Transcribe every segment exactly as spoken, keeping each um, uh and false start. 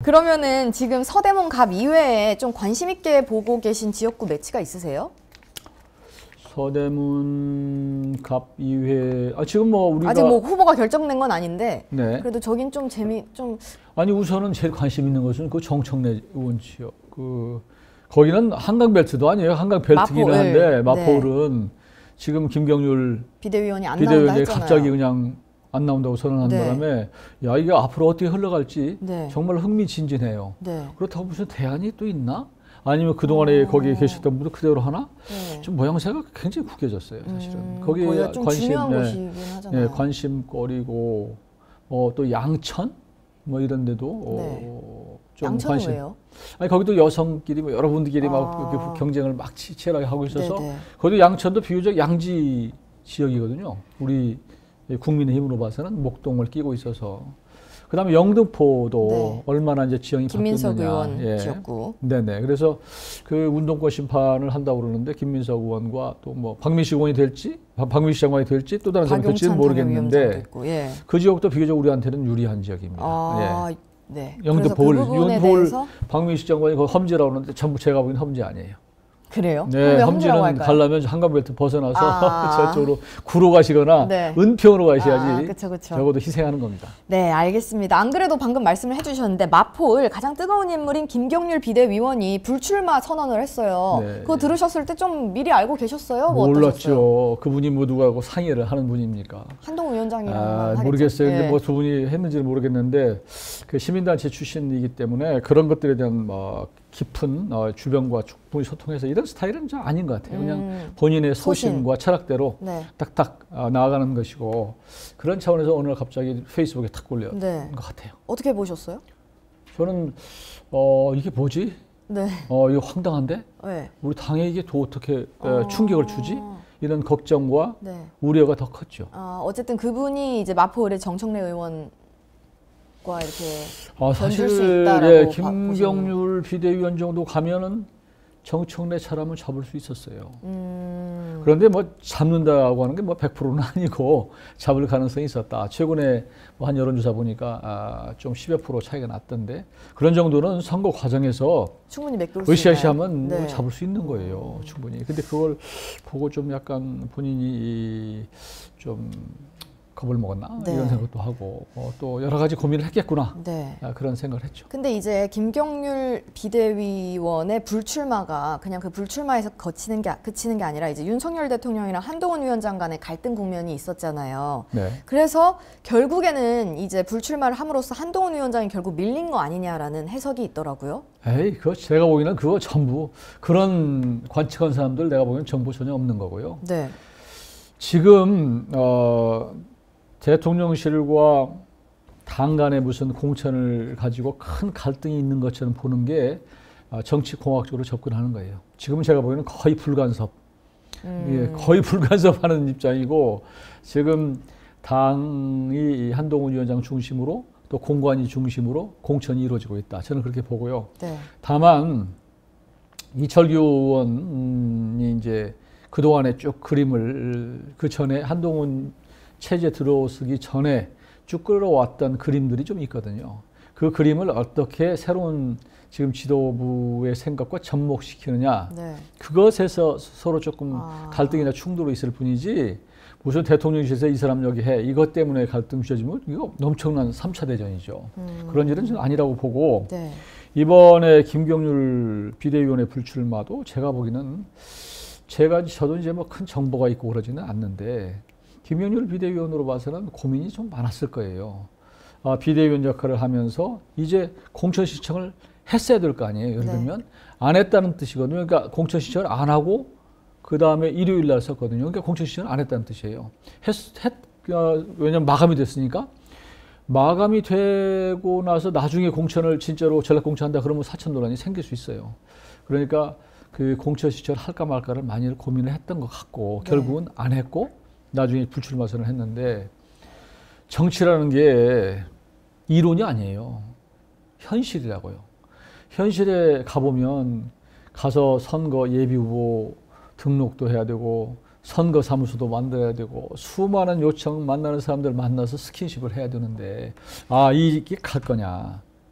그러면은 지금 서대문 갑 이외에 좀 관심 있게 보고 계신 지역구 매치가 있으세요? 서대문 갑 이외 아 지금 뭐 우리가 아직 뭐 후보가 결정된 건 아닌데 네. 그래도 저긴 좀 재미 좀 아니 우선은 제일 관심 있는 것은 그 정청래 의원 지역 그 거기는 한강벨트도 아니에요. 한강벨트긴 마포을. 한데 마포을은 네. 지금 김경률 비대위원이 안 비대위원이 나온다 했잖아요. 갑자기 그냥 안 나온다고 선언한 네. 바람에 야 이게 앞으로 어떻게 흘러갈지 네. 정말 흥미진진해요. 네. 그렇다고 무슨 대안이 또 있나? 아니면 그동안에 어. 거기에 계셨던 분들 그대로 하나? 네. 좀 모양새가 굉장히 구겨졌어요, 사실은. 음, 거기에 거기가 좀 관심, 중요한 네, 곳이긴 하잖아요. 네, 관심거리고 어, 또 양천 뭐 이런 데도 네. 어, 좀 양천은 관심. 왜요? 아니 거기도 여성끼리 뭐 여러분들끼리 아. 막 이렇게 경쟁을 막 치- 치열하게 하고 있어서 네네. 거기도 양천도 비교적 양지 지역이거든요. 우리 국민의힘으로 봐서는 목동을 끼고 있어서. 그다음에 영등포도 네. 얼마나 이제 지형이 김민석 바뀌었느냐. 의원 예. 지역구. 네네. 그래서 그 운동권 심판을 한다고 그러는데 김민석 의원과 또 뭐 박민식 의원이 될지, 박- 박민식 장관이 될지 또 다른 사람이 될지는 박용찬 당협위원장도 모르겠는데 있고, 예. 그 지역도 비교적 우리한테는 유리한 지역입니다. 아, 예. 네. 영등포를, 그래서 그 부분에 영등포를 대해서 박민식 장관이 그 험지라고 그러는데 전부 제가 보기엔 험지 아니에요. 그래요? 네, 왜 험지라고 험지는 할까요? 가려면 한강벨트 벗어나서 아. 저쪽으로 구로 가시거나 네. 은평으로 가셔야지 아, 그쵸, 그쵸. 적어도 희생하는 겁니다. 네, 알겠습니다. 안 그래도 방금 말씀을 해주셨는데 마포을 가장 뜨거운 인물인 김경률 비대위원이 불출마 선언을 했어요. 네. 그거 들으셨을 때 좀 미리 알고 계셨어요? 뭐 어떠셨어요? 몰랐죠. 그분이 뭐 누구하고 상의를 하는 분입니까? 한동훈 위원장이랑 아, 하겠죠. 모르겠어요. 근데 네. 뭐 두 분이 했는지는 모르겠는데 그 시민단체 출신이기 때문에 그런 것들에 대한 뭐 깊은 어, 주변과 충분히 소통해서 이런 스타일은 좀 아닌 것 같아요. 그냥 음, 본인의 소신. 소신과 철학대로 네. 딱딱 어, 나아가는 것이고 그런 차원에서 오늘 갑자기 페이스북에 탁 올려온 네. 것 같아요. 어떻게 보셨어요? 저는 어, 이게 뭐지? 네. 어, 이거 황당한데? 네. 우리 당에 이게 또 어떻게 어, 어. 충격을 주지? 이런 걱정과 네. 우려가 더 컸죠. 아, 어쨌든 그분이 이제 마포을의 정청래 의원과 이렇게 아, 견줄 수 사실 있다라고 예, 봐- 김경률 비대위원 정도 가면은 정청래 사람을 잡을 수 있었어요. 음, 그런데 뭐 잡는다고 하는 게 뭐 백 퍼센트는 아니고 잡을 가능성이 있었다. 최근에 뭐 한 여론조사 보니까 아, 좀 십여 프로 차이가 났던데 그런 정도는 선거 과정에서 충분히 매끄러울 수 있나요? 으쌰으쌰하면 뭐 네. 잡을 수 있는 거예요. 충분히. 근데 그걸 보고 좀 약간 본인이 좀 겁을 먹었나 네. 이런 생각도 하고 어, 또 여러 가지 고민을 했겠구나 네. 아, 그런 생각을 했죠. 근데 이제 김경률 비대위원의 불출마가 그냥 그 불출마에서 거치는 게 그치는 게 아니라 이제 윤석열 대통령이랑 한동훈 위원장 간의 갈등 국면이 있었잖아요. 네. 그래서 결국에는 이제 불출마를 함으로써 한동훈 위원장이 결국 밀린 거 아니냐라는 해석이 있더라고요. 에이, 그거 제가 보기에는 그거 전부 그런 관측한 사람들 내가 보기에는 정보 전혀 없는 거고요. 네. 지금 어, 대통령실과 당 간에 무슨 공천을 가지고 큰 갈등이 있는 것처럼 보는 게 어, 정치공학적으로 접근하는 거예요. 지금은 제가 보기에는 거의 불간섭, 음, 예, 거의 불간섭하는 입장이고 지금 당이 한동훈 위원장 중심으로 또 공관위 중심으로 공천이 이루어지고 있다. 저는 그렇게 보고요. 네. 다만 이철규 의원이 이제 그동안에 쭉 그림을 그 전에 한동훈 체제 들어서기 전에 쭉 끌어왔던 그림들이 좀 있거든요. 그 그림을 어떻게 새로운 지금 지도부의 생각과 접목시키느냐. 네. 그것에서 서로 조금 아. 갈등이나 충돌이 있을 뿐이지 무슨 대통령실에서 이 사람 여기 해. 이것 때문에 갈등 빚어지면 이거 엄청난 삼 차 대전이죠. 음. 그런 일은 저는 아니라고 보고 네. 이번에 김경률 비대위원회 불출마도 제가 보기에는 제가 저도 이제 뭐 큰 정보가 있고 그러지는 않는데 김경률 비대위원으로 봐서는 고민이 좀 많았을 거예요. 아, 비대위원 역할을 하면서 이제 공천 신청을 했어야 될 거 아니에요. 예를 네. 들면 안 했다는 뜻이거든요. 그러니까 공천 신청을 안 하고 그 다음에 일요일 날 썼거든요. 그러니까 공천 신청을 안 했다는 뜻이에요. 했, 했, 어, 왜냐면 마감이 됐으니까. 마감이 되고 나서 나중에 공천을 진짜로 전략 공천한다 그러면 사천 논란이 생길 수 있어요. 그러니까 그 공천 신청을 할까 말까를 많이 고민을 했던 것 같고 네. 결국은 안 했고 나중에 불출마 선언을 했는데 정치라는 게 이론이 아니에요. 현실이라고요. 현실에 가보면 가서 선거 예비후보 등록도 해야 되고 선거 사무소도 만들어야 되고 수많은 요청 만나는 사람들 만나서 스킨십을 해야 되는데 아 이게 갈 거냐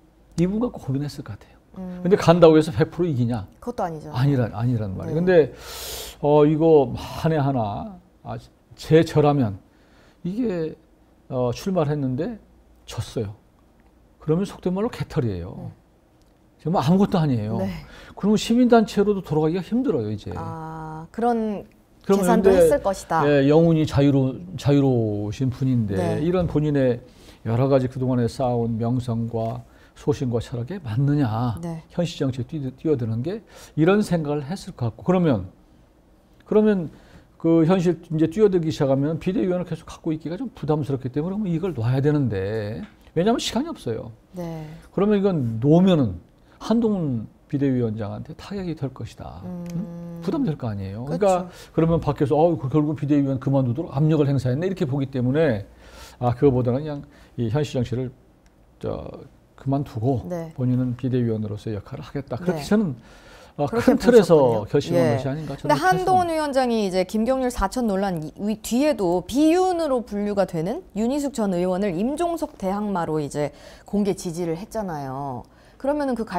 이분 갖고 고민했을 것 같아요. 음. 근데 간다고 해서 백 퍼센트 이기냐? 그것도 아니죠. 아니라, 아니란 말이에요. 네. 근데, 어, 이거 만에 하나, 아, 제 저라면, 이게, 어, 출마를 했는데 졌어요. 그러면 속된 말로 개털이에요. 네. 정말 아무것도 아니에요. 네. 그러면 시민단체로도 돌아가기가 힘들어요, 이제. 아, 그런 그러면 계산도 근데, 했을 것이다. 예, 영혼이 자유로, 자유로우신 분인데, 네. 이런 본인의 여러 가지 그동안에 쌓아온 명성과 소신과 철학에 맞느냐. 네. 현실 정치에 뛰, 뛰어드는 게 이런 생각을 했을 것 같고. 그러면, 그러면 그 현실 이제 뛰어들기 시작하면 비대위원을 계속 갖고 있기가 좀 부담스럽기 때문에 그러면 이걸 놔야 되는데, 왜냐하면 시간이 없어요. 네. 그러면 이건 놓으면은 한동훈 비대위원장한테 타격이 될 것이다. 음. 응? 부담될 거 아니에요. 그렇죠. 그러니까 그러면 밖에서 어, 결국 비대위원 그만두도록 압력을 행사했네 이렇게 보기 때문에 아 그거보다는 그냥 이 현실 정치를 저 그만두고 네. 본인은 비대위원으로서의 역할을 하겠다. 그렇게 네. 저는 아, 그렇게 큰 틀에서 보셨군요. 결심한 예. 것이 아닌가. 근데 저는 한동훈 위원장이 이제 김경률 사천 논란 이- 위- 뒤에도 비윤으로 분류가 되는 윤희숙 전 의원을 임종석 대항마로 이제 공개 지지를 했잖아요. 그러면은 그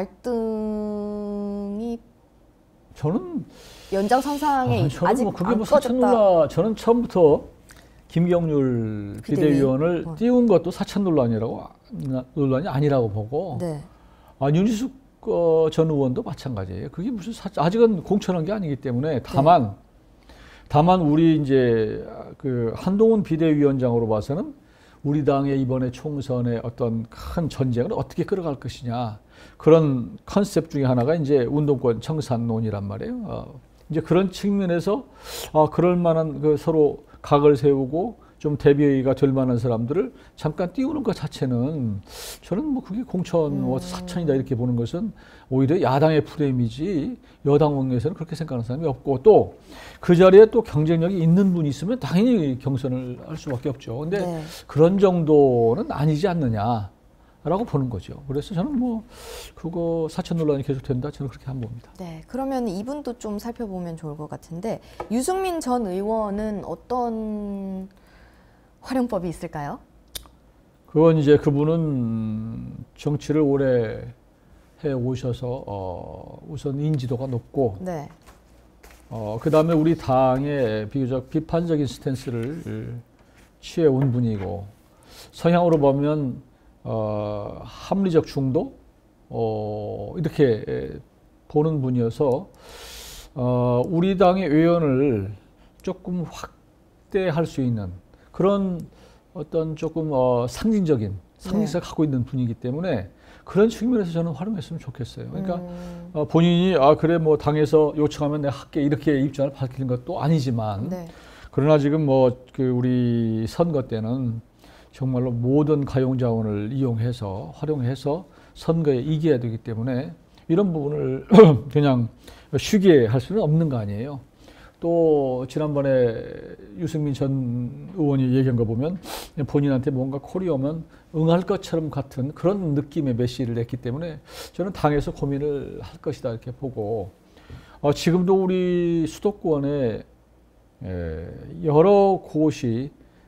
갈등이 저는 연장선상에 아, 저는 아직 뭐 그게 안 뭐 사천 꺼졌다. 논란 저는 처음부터 김경률 비대위. 비대위원을 어. 띄운 것도 사천 논란이라고 논란이 아니라고 보고 네. 아, 윤희숙 어, 전 의원도 마찬가지예요. 그게 무슨 사, 아직은 공천한 게 아니기 때문에 다만 네. 다만 우리 이제 그 한동훈 비대위원장으로 봐서는 우리 당의 이번에 총선의 어떤 큰 전쟁을 어떻게 끌어갈 것이냐 그런 컨셉 중에 하나가 이제 운동권 청산론이란 말이에요. 어, 이제 그런 측면에서 아, 그럴 만한 그 서로 각을 세우고 좀 대비가 될 만한 사람들을 잠깐 띄우는 것 자체는 저는 뭐 그게 공천 뭐 사천이다 이렇게 보는 것은 오히려 야당의 프레임이지 여당에서는 그렇게 생각하는 사람이 없고 또 그 자리에 또 경쟁력이 있는 분이 있으면 당연히 경선을 할 수밖에 없죠. 근데 네. 그런 정도는 아니지 않느냐라고 보는 거죠. 그래서 저는 뭐 그거 사천 논란이 계속된다 저는 그렇게 안 봅니다. 네. 그러면 이분도 좀 살펴보면 좋을 것 같은데 유승민 전 의원은 어떤 활용법이 있을까요? 그건 이제 그분은 정치를 오래 해 오셔서 어, 우선 인지도가 높고 네. 어, 그 다음에 우리 당의 비교적 비판적인 스탠스를 취해 온 분이고 성향으로 보면 어, 합리적 중도 어, 이렇게 보는 분이어서 어, 우리 당의 의원을 조금 확대할 수 있는 그런 어떤 조금 어, 상징적인 상징성을 네. 갖고 있는 분이기 때문에 그런 측면에서 저는 활용했으면 좋겠어요. 그러니까 음. 어, 본인이 아 그래 뭐 당에서 요청하면 내가 할게 이렇게 입장을 밝히는 것도 아니지만 네. 그러나 지금 뭐 그 우리 선거 때는 정말로 모든 가용 자원을 이용해서 활용해서 선거에 이겨야 되기 때문에 이런 부분을 그냥 쉬게 할 수는 없는 거 아니에요. 또 지난번에 유승민 전 의원이 얘기한 거 보면 본인한테 뭔가 콜이 오면 응할 것처럼 같은 그런 느낌의 메시지를 냈기 때문에 저는 당에서 고민을 할 것이다 이렇게 보고 어, 지금도 우리 수도권에 에, 여러 곳이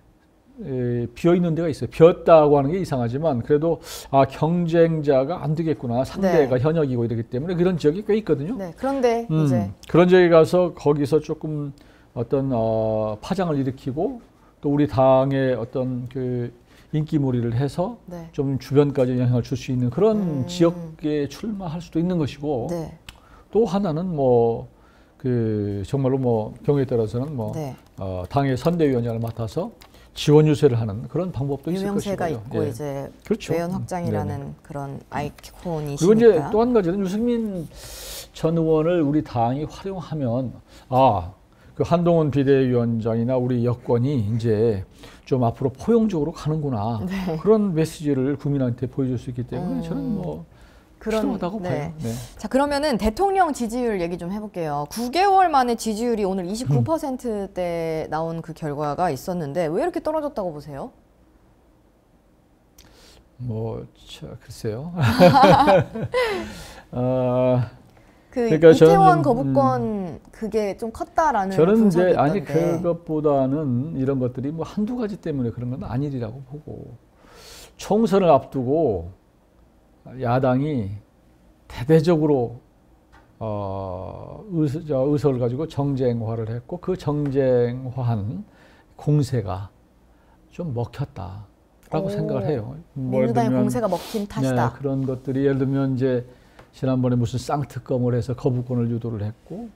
에, 비어 있는 데가 있어요. 비었다고 하는 게 이상하지만 그래도 아 경쟁자가 안 되겠구나 상대가 네. 현역이고 이러기 때문에 그런 지역이 꽤 있거든요. 네. 그런데 음, 이제 그런 지역에 가서 거기서 조금 어떤 어, 파장을 일으키고 또 우리 당의 어떤 그 인기몰이를 해서 네. 좀 주변까지 영향을 줄 수 있는 그런 음. 지역에 출마할 수도 있는 것이고 네. 또 하나는 뭐 그 정말로 뭐 경우에 따라서는 뭐 네. 어, 당의 선대위원장을 맡아서 지원 유세를 하는 그런 방법도 있을 유명세가 것이고요. 있고 예. 이제 그렇죠. 외연 확장이라는 네네. 그런 아이콘이시니까. 그리고 이제 또 한 가지는 유승민 전 의원을 우리 당이 활용하면 아, 그 한동훈 비대위원장이나 우리 여권이 이제 좀 앞으로 포용적으로 가는구나. 네. 그런 메시지를 국민한테 보여줄 수 있기 때문에 음, 저는 뭐 그런- 필요하다고 네. 봐요. 네. 자, 그러면은 대통령 지지율 얘기 좀 해볼게요. 구 개월 만에 지지율이 오늘 이십구 퍼센트대 나온 그 결과가 있었는데 왜 이렇게 떨어졌다고 보세요? 뭐 자, 글쎄요. 어, 그 그러니까 이태원 저는, 거부권 그게 좀 컸다라는 저는 분석이 이제 아니 있던데. 그것보다는 이런 것들이 뭐 한두 가지 때문에 그런 건 아니리라고 보고 총선을 앞두고 야당이 대대적으로 어, 의서, 저 의석을 가지고 정쟁화를 했고 그 정쟁화한 공세가 좀 먹혔다라고 오, 생각을 해요. 뭐 민주당의 공세가 먹힌 탓이다. 네, 그런 것들이 예를 들면 이제 지난번에 무슨 쌍특검을 해서 거부권을 유도를 했고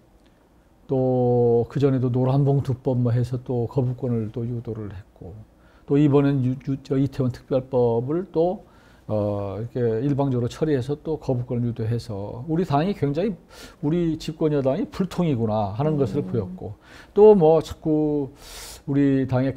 또 그전에도 노란봉투법 뭐 해서 또 거부권을 또 유도를 했고 또 이번엔 유, 유, 저 이태원 특별법을 또 어, 이렇게 일방적으로 처리해서 또 거부권을 유도해서 우리 당이 굉장히 우리 집권 여당이 불통이구나 하는 음. 것을 보였고 또 뭐 자꾸 우리 당의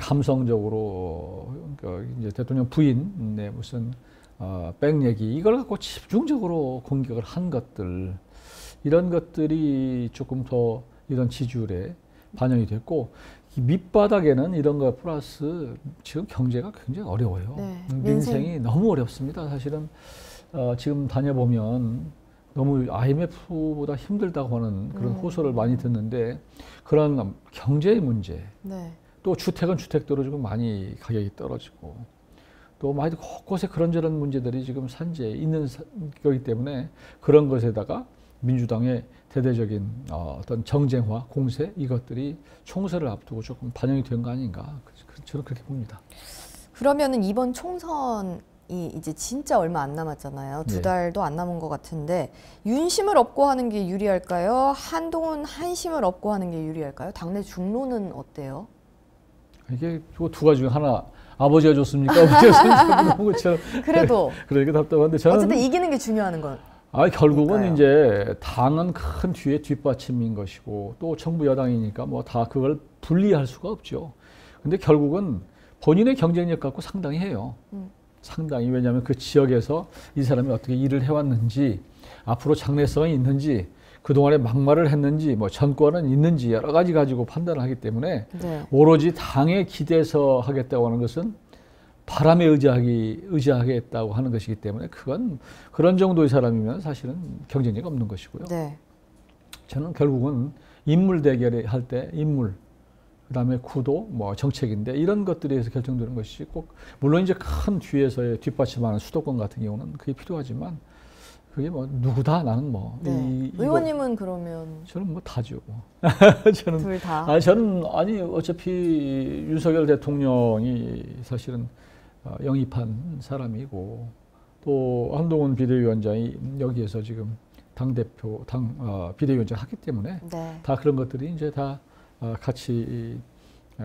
감성적으로 그러니까 이제 대통령 부인의 무슨 어, 백 얘기 이걸 갖고 집중적으로 공격을 한 것들 이런 것들이 조금 더 이런 지지율에 반영이 됐고 이 밑바닥에는 이런 거 플러스 지금 경제가 굉장히 어려워요. 네, 민생이 민생. 너무 어렵습니다. 사실은 어, 지금 다녀보면 너무 아이엠에프보다 힘들다고 하는 그런 음. 호소를 많이 듣는데 그런 경제의 문제 네. 또 주택은 주택대로 지금 많이 가격이 떨어지고 또 많이 곳곳에 그런저런 문제들이 지금 산재에 있는 거기 때문에 그런 것에다가 민주당의 대대적인 어, 어떤 정쟁화, 공세 이것들이 총선을 앞두고 조금 반영이 된 거 아닌가 저는 그렇게 봅니다. 그러면은 이번 총선이 이제 진짜 얼마 안 남았잖아요. 두 네. 달도 안 남은 것 같은데 윤심을 업고 하는 게 유리할까요? 한동훈 한심을 업고 하는 게 유리할까요? 당내 중론은 어때요? 이게 두 가지 중에 하나 아버지가 좋습니까? 아버지가 좋습니까? 것처럼 그래도 그러니까 답답한데 저는 어쨌든 이기는 게 중요한 건. 아 결국은 그러니까요. 이제 당은 큰 뒤에 뒷받침인 것이고 또 정부 여당이니까 뭐 다 그걸 분리할 수가 없죠. 근데 결국은 본인의 경쟁력 갖고 상당히 해요. 음. 상당히 왜냐하면 그 지역에서 이 사람이 어떻게 일을 해왔는지 앞으로 장래성이 있는지 그동안에 막말을 했는지 뭐 전권은 있는지 여러 가지 가지고 판단을 하기 때문에 네. 오로지 당에 기대서 하겠다고 하는 것은 바람에 의지하기, 의지하겠다고 하는 것이기 때문에 그건 그런 정도의 사람이면 사실은 경쟁력이 없는 것이고요. 네. 저는 결국은 인물 대결을 할 때 인물, 그 다음에 구도, 뭐 정책인데 이런 것들에 의해서 결정되는 것이 꼭 물론 이제 큰 뒤에서의 뒷받침하는 수도권 같은 경우는 그게 필요하지만 그게 뭐 누구다 나는 뭐 네. 이, 의원님은 그러면 저는 뭐 다죠. 저는 둘 다. 아니 저는 아니 어차피 윤석열 대통령이 사실은 어, 영입한 사람이고 또 한동훈 비대위원장이 여기에서 지금 당 대표 당 어, 비대위원장 하기 때문에 네. 다 그런 것들이 이제 다 어, 같이 에,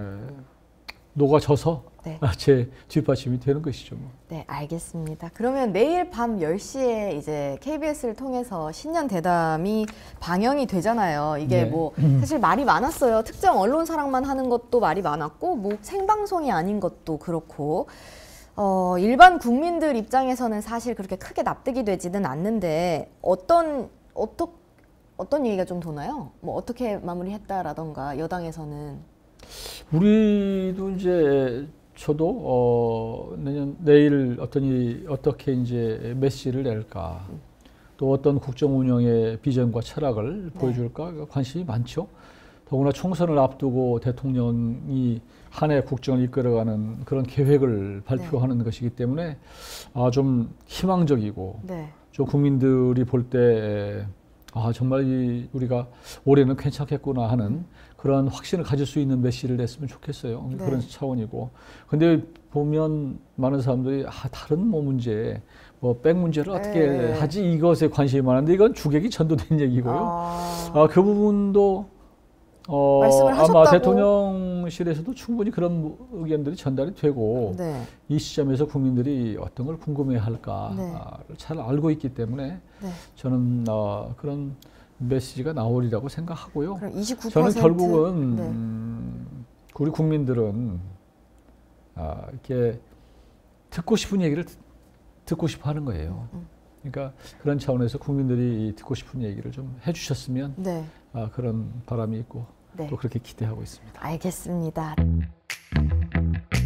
녹아져서 네. 제 뒷받침이 되는 것이죠. 뭐. 네, 알겠습니다. 그러면 내일 밤 열 시에 이제 케이비에스를 통해서 신년 대담이 방영이 되잖아요. 이게 네. 뭐 사실 말이 많았어요. 특정 언론사랑만 하는 것도 말이 많았고 뭐 생방송이 아닌 것도 그렇고 어, 일반 국민들 입장에서는 사실 그렇게 크게 납득이 되지는 않는데 어떤 어떠, 어떤 얘기가 좀 도나요? 뭐 어떻게 마무리했다라던가 여당에서는 우리도 이제 저도 어, 내년 내일 어떤 이 어떻게 이제 메시지를 낼까 또 어떤 국정 운영의 비전과 철학을 네. 보여줄까 관심이 많죠. 더구나 총선을 앞두고 대통령이 한 해 국정을 이끌어가는 그런 계획을 발표하는 네. 것이기 때문에 아, 좀 희망적이고 네. 좀 국민들이 볼 때 아, 정말 이 우리가 올해는 괜찮겠구나 하는 음. 그런 확신을 가질 수 있는 메시지를 냈으면 좋겠어요. 네. 그런 차원이고. 근데 보면 많은 사람들이 아, 다른 뭐 문제, 뭐 백 문제를 어떻게 네. 하지 이것에 관심이 많은데 이건 주객이 전도된 얘기고요. 아, 아, 그 부분도 어, 말씀을 하셨다고. 아마 대통령실에서도 충분히 그런 의견들이 전달이 되고 네. 이 시점에서 국민들이 어떤 걸 궁금해할까를 네. 잘 알고 있기 때문에 네. 저는 어, 그런 메시지가 나오리라고 생각하고요. 그럼 이십구 퍼센트? 저는 결국은 네. 음, 우리 국민들은 아, 이렇게 듣고 싶은 얘기를 듣고 싶어 하는 거예요. 음. 그러니까 그런 차원에서 국민들이 듣고 싶은 얘기를 좀 해주셨으면 네. 아, 그런 바람이 있고 네. 또 그렇게 기대하고 있습니다. 알겠습니다.